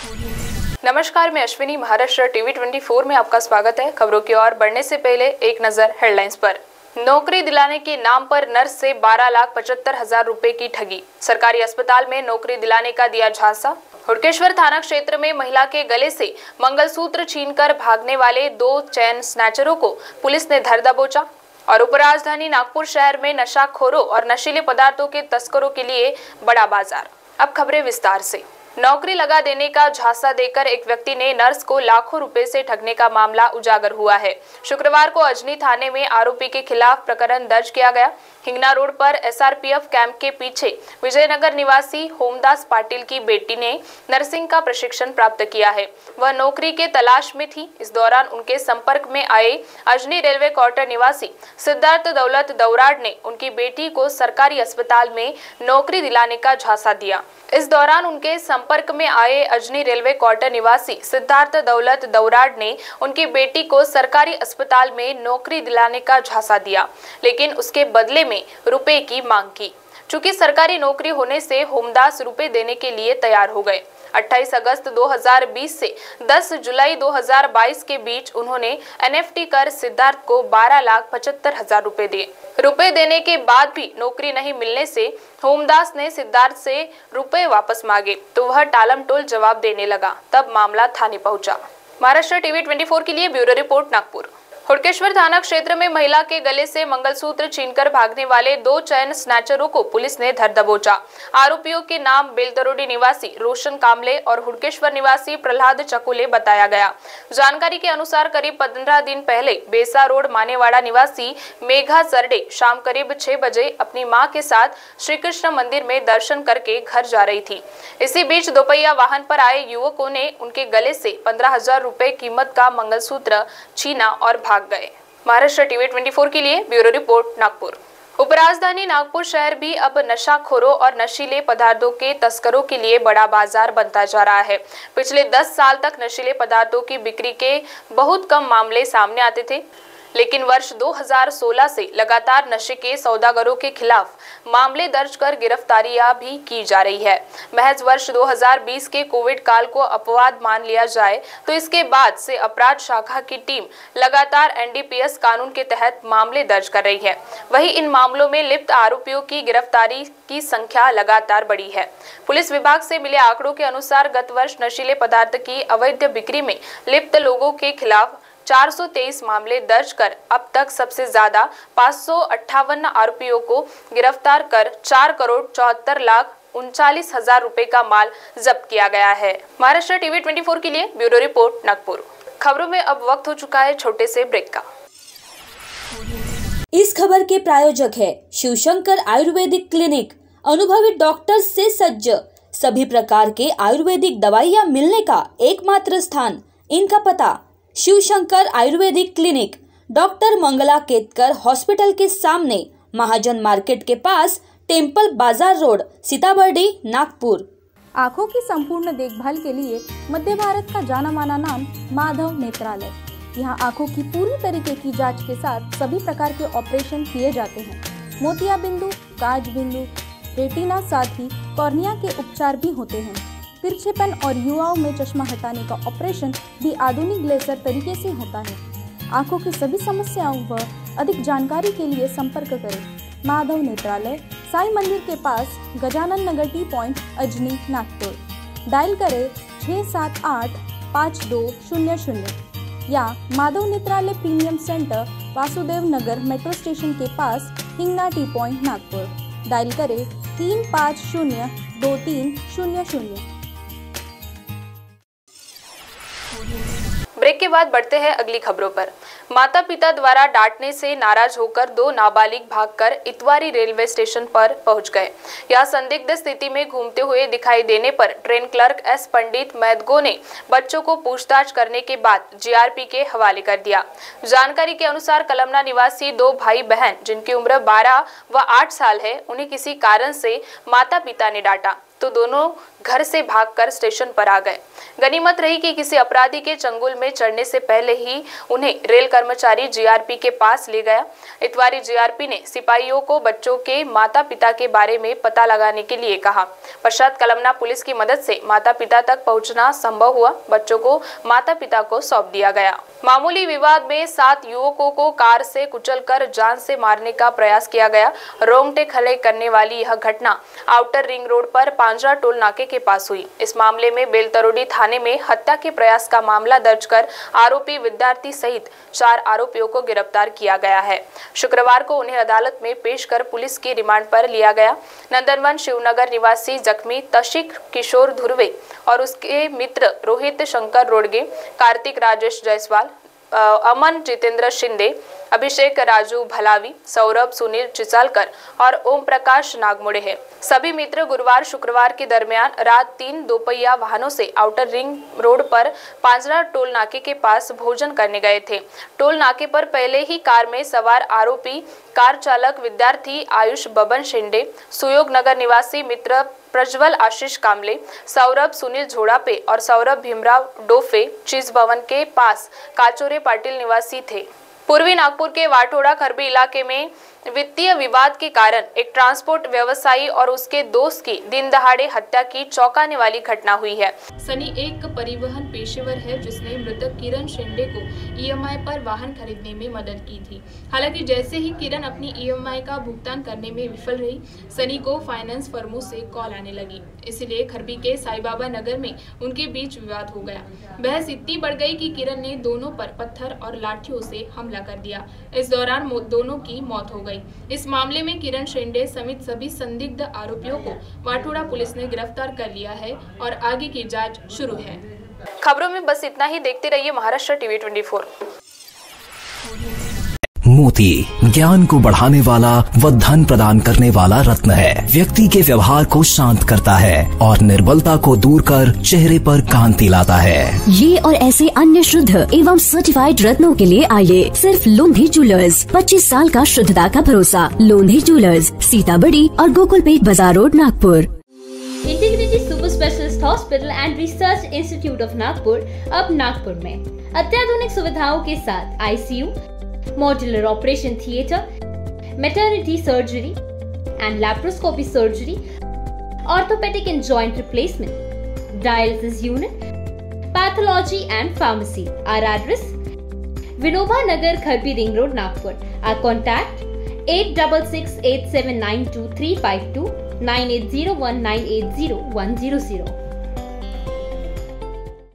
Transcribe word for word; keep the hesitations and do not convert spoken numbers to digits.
नमस्कार, मैं अश्विनी। महाराष्ट्र टीवी चौबीस में आपका स्वागत है। खबरों की ओर बढ़ने से पहले एक नजर हेडलाइंस पर। नौकरी दिलाने के नाम पर नर्स से बारह लाख पचहत्तर हजार रुपए की ठगी। सरकारी अस्पताल में नौकरी दिलाने का दिया झांसा। हुडकेश्वर थाना क्षेत्र में महिला के गले से मंगलसूत्र छीनकर भागने वाले दो चैन स्नैचरों को पुलिस ने धर दबोचा। और उपराजधानी नागपुर शहर में नशाखोरों और नशीले पदार्थों के तस्करों के लिए बड़ा बाजार। अब खबरें विस्तार से। नौकरी लगा देने का झांसा देकर एक व्यक्ति ने नर्स को लाखों रुपए से ठगने का मामला उजागर हुआ है। शुक्रवार को अजनी थाने में आरोपी के खिलाफ प्रकरण दर्ज किया गया। हिंगना रोड पर एसआरपीएफ कैंप के पीछे विजयनगर निवासी होमदास पाटिल की बेटी ने नर्सिंग का प्रशिक्षण प्राप्त किया है। वह नौकरी के तलाश में थी। इस दौरान उनके संपर्क में आए अजनी रेलवे क्वार्टर निवासी सिद्धार्थ दौलत दौराड ने उनकी बेटी को सरकारी अस्पताल में नौकरी दिलाने का झांसा दिया। इस दौरान उनके संपर्क में आए अजनी रेलवे क्वार्टर निवासी सिद्धार्थ दौलत दौराड ने उनकी बेटी को सरकारी अस्पताल में नौकरी दिलाने का झांसा दिया, लेकिन उसके बदले में रुपए की मांग की। चूंकि सरकारी नौकरी होने से होमदास रुपए देने के लिए तैयार हो गए। अट्ठाईस अगस्त दो हज़ार बीस से दस जुलाई दो हज़ार बाईस के बीच उन्होंने एनएफटी कर सिद्धार्थ को बारह लाख पचहत्तर हजार रुपए दिए। रुपए देने के बाद भी नौकरी नहीं मिलने से होमदास ने सिद्धार्थ से रुपए वापस मांगे तो वह टालमटोल जवाब देने लगा। तब मामला थाने पहुंचा। महाराष्ट्र टीवी चौबीस के लिए ब्यूरो रिपोर्ट, नागपुर। हुडकेश्वर थाना क्षेत्र में महिला के गले से मंगलसूत्र छीनकर भागने वाले दो चैन स्नैचरों को पुलिस ने धर दबोचा। आरोपियों के नाम बेलतरोडी निवासी रोशन कामले और हुडकेश्वर निवासी प्रहलाद चकुले बताया गया। जानकारी के अनुसार करीब पंद्रह दिन पहले बेसा रोड मानेवाड़ा निवासी मेघा सरडे शाम करीब छह बजे अपनी मां के साथ श्री कृष्ण मंदिर में दर्शन करके घर जा रही थी। इसी बीच दोपहिया वाहन पर आए युवकों ने उनके गले से पंद्रह हजार रुपए कीमत का मंगलसूत्र छीना और भाग गए। महाराष्ट्र टीवी चौबीस के लिए ब्यूरो रिपोर्ट, नागपुर। उपराजधानी नागपुर शहर भी अब नशाखोरों और नशीले पदार्थों के तस्करों के लिए बड़ा बाजार बनता जा रहा है। पिछले दस साल तक नशीले पदार्थों की बिक्री के बहुत कम मामले सामने आते थे, लेकिन वर्ष दो हज़ार सोलह से लगातार नशे के सौदागरों के खिलाफ मामले दर्ज कर गिरफ्तारियां भी की जा रही है। महज वर्ष दो हज़ार बीस के कोविड काल को अपवाद मान लिया जाए तो इसके बाद से अपराध शाखा की टीम लगातार एनडीपीएस कानून के तहत मामले दर्ज कर रही है। वहीं इन मामलों में लिप्त आरोपियों की गिरफ्तारी की संख्या लगातार बढ़ी है। पुलिस विभाग से मिले आंकड़ों के अनुसार गत वर्ष नशीले पदार्थ की अवैध बिक्री में लिप्त लोगों के खिलाफ चार सौ तेईस मामले दर्ज कर अब तक सबसे ज्यादा पाँच सौ अट्ठावन आरोपियों को गिरफ्तार कर चार करोड़ चौहत्तर लाख उनचालीस हजार रुपए का माल जब्त किया गया है। महाराष्ट्र टीवी चौबीस के लिए ब्यूरो रिपोर्ट, नागपुर। खबरों में अब वक्त हो चुका है छोटे से ब्रेक का। इस खबर के प्रायोजक है शिवशंकर आयुर्वेदिक क्लिनिक। अनुभवी डॉक्टर से सज्ज, सभी प्रकार के आयुर्वेदिक दवाइयाँ मिलने का एकमात्र स्थान। इनका पता Shivshankar ayurvedic clinic, doctor Mangala Ketkar hospital के सामने, महाजन मार्केट के पास, टेम्पल बाजार रोड, सीताबर्डी, नागपुर। आँखों की संपूर्ण देखभाल के लिए मध्य भारत का जाना माना नाम माधव नेत्रालय। यहाँ आँखों की पूरी तरीके की जांच के साथ सभी प्रकार के ऑपरेशन किए जाते हैं। मोतिया बिंदु, काज बिंदु, रेटिना, साथ ही कॉर्निया के उपचार भी होते हैं। तिरछेपन और युवाओं में चश्मा हटाने का ऑपरेशन भी आधुनिक लेजर तरीके से होता है। आंखों की सभी समस्याओं व अधिक जानकारी के लिए संपर्क करें माधव नेत्रालय, साई मंदिर के पास, Gajanan Nagar T point, Ajni, Nagpur. Dial करें छः सात आठ पाँच दो शून्य शून्य या Madhav Netralaya premium centre, Vasudev Nagar metro station के पास, Hingna T point, Nagpur. Dial करें तीन पाँच शून्य दो तीन शून्य शून्य। ब्रेक के बाद बढ़ते हैं अगली खबरों पर। माता पिता द्वारा डांटने से नाराज होकर दो नाबालिग भागकर इतवारी रेलवे स्टेशन पर पहुंच गए। यहां संदिग्ध स्थिति में घूमते हुए दिखाई देने पर ट्रेन क्लर्क एस पंडित मैदगो ने बच्चों को पूछताछ करने के बाद जीआरपी के हवाले कर दिया। जानकारी के अनुसार कलमना निवासी दो भाई बहन जिनकी उम्र बारह व आठ साल है, उन्हें किसी कारण से माता पिता ने डांटा। तो दोनों घर से भागकर स्टेशन पर आ गए। गनीमत रही कि किसी अपराधी के चंगुल में चढ़ने से पहले ही उन्हें रेल कर्मचारी जीआरपी के पास ले गया। इतवारी जीआरपी ने सिपाहियों को बच्चों के माता पिता के बारे में पता लगाने के लिए कहा। पश्चात कलमना पुलिस की मदद से माता पिता तक पहुंचना संभव हुआ। बच्चों को माता पिता को सौंप दिया गया। मामूली विवाद में सात युवकों को कार से कुचलकर जान से मारने का प्रयास किया गया। रोंगटे खड़े करने वाली यह घटना आउटर रिंग रोड पर पांजरा टोल नाके के पास हुई। इस मामले में बेलतरोड़ी थाने में हत्या के प्रयास का मामला दर्ज कर आरोपी विद्यार्थी सहित चार आरोपियों को गिरफ्तार किया गया है। शुक्रवार को उन्हें अदालत में पेश कर पुलिस की रिमांड पर लिया गया। नंदनवन शिवनगर निवासी जख्मी तशिक किशोर धुर्वे और उसके मित्र रोहित शंकर रोडगे, कार्तिक राजेश जायसवाल, अमन जितेंद्र शिंदे, अभिषेक राजू भलावी, सौरभ सुनील चिचालकर और ओम प्रकाश नागमोड़े हैं। सभी मित्र गुरुवार शुक्रवार के दरमियान रात तीन दोपहिया वाहनों से आउटर रिंग रोड पर पांजरा टोल नाके के पास भोजन करने गए थे। टोल नाके पर पहले ही कार में सवार आरोपी कार चालक विद्यार्थी आयुष बबन शिंदे, सुयोग नगर निवासी मित्र प्रज्वल आशीष कामले, सौरभ सुनील झोड़ापे और सौरभ भीमराव डोफे चीज भवन के पास काचोरे पाटिल निवासी थे। पूर्वी नागपुर के वाटोड़ा खरबी इलाके में वित्तीय विवाद के कारण एक ट्रांसपोर्ट व्यवसायी और उसके दोस्त की दिन दहाड़े हत्या की चौंकाने वाली घटना हुई है। सनी एक परिवहन पेशेवर है जिसने मृतक किरण शिंदे को ईएमआई पर वाहन खरीदने में मदद की थी। हालांकि जैसे ही किरण अपनी ईएमआई का भुगतान करने में विफल रही, सनी को फाइनेंस फर्मों से कॉल आने लगी। इसलिए खरबी के साई बाबा नगर में उनके बीच विवाद हो गया। बहस इतनी बढ़ गई कि किरण ने दोनों पर पत्थर और लाठियों से हमला कर दिया। इस दौरान दोनों की मौत हो गई। इस मामले में किरण शिंदे समेत सभी संदिग्ध आरोपियों को वाटोड़ा पुलिस ने गिरफ्तार कर लिया है और आगे की जांच शुरू है। खबरों में बस इतना ही। देखते रहिए महाराष्ट्र टीवी चौबीस। मोती ज्ञान को बढ़ाने वाला व धन प्रदान करने वाला रत्न है। व्यक्ति के व्यवहार को शांत करता है और निर्बलता को दूर कर चेहरे पर कांति लाता है। ये और ऐसे अन्य शुद्ध एवं सर्टिफाइड रत्नों के लिए आइए सिर्फ लोंधी ज्वेलर्स। पच्चीस साल का शुद्धता का भरोसा। लोंधी ज्वेलर्स, सीताबड़ी और Gokulpeth Bazaar road, Nagpur. Integrity super specialist hospital and research institute of Nagpur अब नागपुर में अत्याधुनिक सुविधाओं के साथ ICU, modular operation theatre, maternity surgery and laparoscopy surgery, orthopaedic and joint replacement, dialysis unit, pathology and pharmacy. Our address: Vinoba Nagar, Kharbi Ring Road, Nagpur. Our contact: eight six six eight seven nine two three five two, nine eight zero one nine eight zero one zero zero.